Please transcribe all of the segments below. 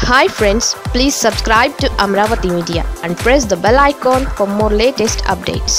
Hi friends, please subscribe to Amravati Media and press the bell icon for more latest updates.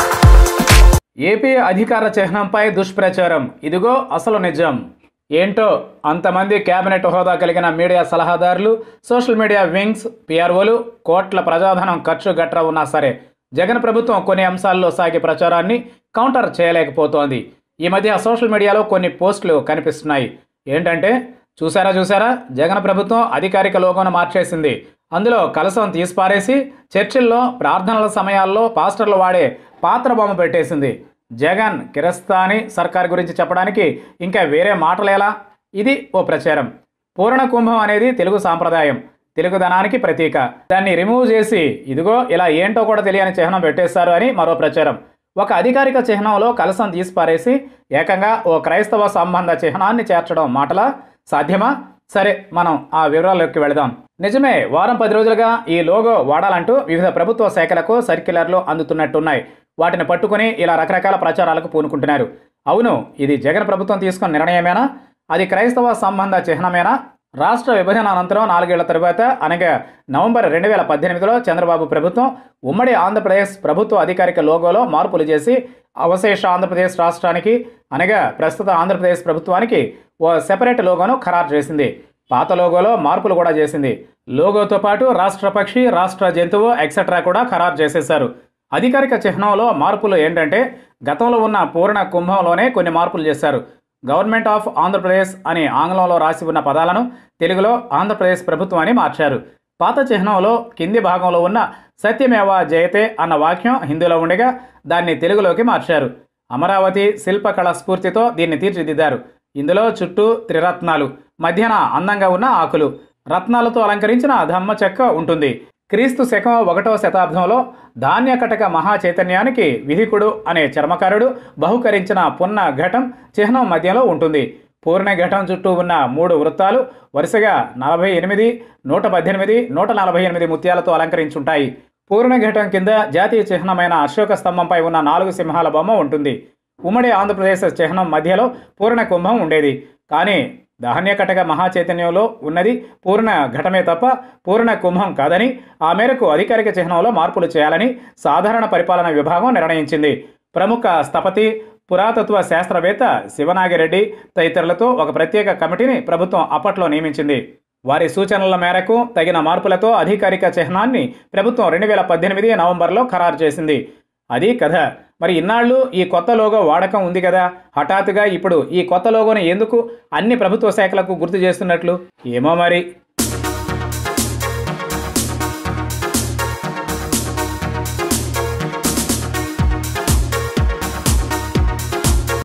AP అధికార చిహ్నంపై దుష్ప్రచారం ఇదిగో అసలు నిజం ఏంటో అంతమంది కేబినెట్ హోదా కలిగిన మీడియా సలహాదారులు సోషల్ మీడియా వింగ్స్ పిఆర్ఓలు కోట్ల ప్రజాధనం ఖర్చు గట్రా ఉన్నా సరే జగన్ ప్రభుత్వం కొన్ని అంశాల్లో సాగే ప్రచారాన్ని కౌంటర్ చేయలేకపోతోంది. ఈ మధ్య సోషల్ మీడియాలో కొన్ని పోస్టులు కనిపిస్తున్నాయి. ఏంటంటే చూసారా జగన్ ప్రభుత్వం అధికారిక లోగోను మార్చేసింది. అందులో కలసం తీసిపారేసి చర్చిల్లో ప్రార్థనల సమయాల్లో పాస్టర్లు వాడే పాత్ర బొమ్మ పెట్టేసింది. జగన్ కిరస్తాని సర్కార్ గురించి చెప్పడానికి ఇంకా వేరే మాటలేలా? ఇది ఓ ప్రచారం. పూర్ణ కుంభం అనేది తెలుగు సాంప్రదాయం, తెలుగుదనానికి ప్రతీక. దాన్ని రిమూవ్ చేసి ఇదిగో ఇలా ఏంటో కూడా తెలియని చిహ్నం పెట్టేశారు అని మరో ప్రచారం. ఒక అధికారిక చిహ్నంలో కలసం తీసిపారేసి ఏకంగా ఓ క్రైస్తవ సంబంధ చిహ్నాన్ని చేర్చడం మాటలా? సాధ్యమా? సరే, మనం ఆ వివరాల్లోకి వెళదాం. నిజమే, వారం 10 రోజులుగా ఈ లోగో వాడాలంటూ వివిధ ప్రభుత్వ శాఖలకు సర్క్యులర్లు అందుతున్నట్టున్నాయి. వాటిని పట్టుకుని ఇలా రకరకాల ప్రచారాలకు పూనుకుంటున్నారు. అవును, ఇది జగన్ ప్రభుత్వం తీసుకున్న నిర్ణయమేనా? అది క్రైస్తవ సంబంధ చిహ్నమేనా? రాష్ట్ర విభజన అనంతరం 4 ఏళ్ల తరువాత అనగా నవంబర్ 2018లో చంద్రబాబు ప్రభుత్వం ఉమ్మడి ఆంధ్రప్రదేశ్ ప్రభుత్వ అధికారిక లోగోలో మార్పులు చేసి అవశేష ఆంధ్రప్రదేశ్ రాష్ట్రానికి అనగా ప్రస్తుత ఆంధ్రప్రదేశ్ ప్రభుత్వానికి ఓ సెపరేట్ లోగోను ఖరారు చేసింది. పాత లోగోలో మార్పులు కూడా చేసింది. లోగోతో పాటు రాష్ట్ర పక్షి, రాష్ట్ర జంతువు ఎక్సెట్రా కూడా ఖరారు చేసేశారు. అధికారిక చిహ్నంలో మార్పులు ఏంటంటే గతంలో ఉన్న పూర్ణ కుంభంలోనే కొన్ని మార్పులు చేశారు. గవర్నమెంట్ ఆఫ్ ఆంధ్రప్రదేశ్ అని ఆంగ్లంలో రాసి ఉన్న పదాలను తెలుగులో ఆంధ్రప్రదేశ్ ప్రభుత్వం అని మార్చారు. పాత చిహ్నంలో కింది భాగంలో ఉన్న సత్యమేవ జయతే అన్న వాక్యం హిందీలో ఉండగా దాన్ని తెలుగులోకి మార్చారు. అమరావతి శిల్పకళ స్ఫూర్తితో దీన్ని తీర్చిదిద్దారు. ఇందులో చుట్టూ త్రిరత్నాలు, మధ్యన అందంగా ఉన్న ఆకులు, రత్నాలతో అలంకరించిన ధమ్మ చెక్క ఉంటుంది. క్రీస్తు శకం 1వ శతాబ్దంలో ధాన్యకటక మహాచైతన్యానికి విధికుడు అనే చర్మకారుడు బహుకరించిన పున్న ఘటం చిహ్నం మధ్యలో ఉంటుంది. పూర్ణ ఘటం చుట్టూ ఉన్న 3 వృత్తాలు వరుసగా 48, 118, 148 ముత్యాలతో అలంకరించుంటాయి. పూర్ణ ఘటం కింద జాతీయ చిహ్నమైన అశోక స్తంభంపై ఉన్న 4 సింహాల బొమ్మ ఉంటుంది. ఉమ్మడి ఆంధ్రప్రదేశ్ చిహ్నం మధ్యలో పూర్ణ కుంభం ఉండేది. కానీ ధాన్యకటక మహాచైతన్యంలో ఉన్నది పూర్ణ ఘటమే తప్ప పూర్ణ కుంభం కాదని, ఆ మేరకు అధికారిక చిహ్నంలో మార్పులు చేయాలని సాధారణ పరిపాలన విభాగం నిర్ణయించింది. ప్రముఖ స్థపతి, పురాతత్వ శాస్త్రవేత్త శివనాగిరెడ్డి తదితరులతో ఒక ప్రత్యేక కమిటీని ప్రభుత్వం అప్పట్లో నియమించింది. వారి సూచనల మేరకు తగిన మార్పులతో అధికారిక చిహ్నాన్ని ప్రభుత్వం 2018 నవంబర్లో ఖరారు చేసింది. అది కథ. మరి ఇన్నాళ్ళు ఈ కొత్త లోగో వాడకం ఉంది కదా, హఠాత్తుగా ఇప్పుడు ఈ కొత్త లోగోని ఎందుకు అన్ని ప్రభుత్వ శాఖలకు గుర్తు చేస్తున్నట్లు? ఏమో మరి.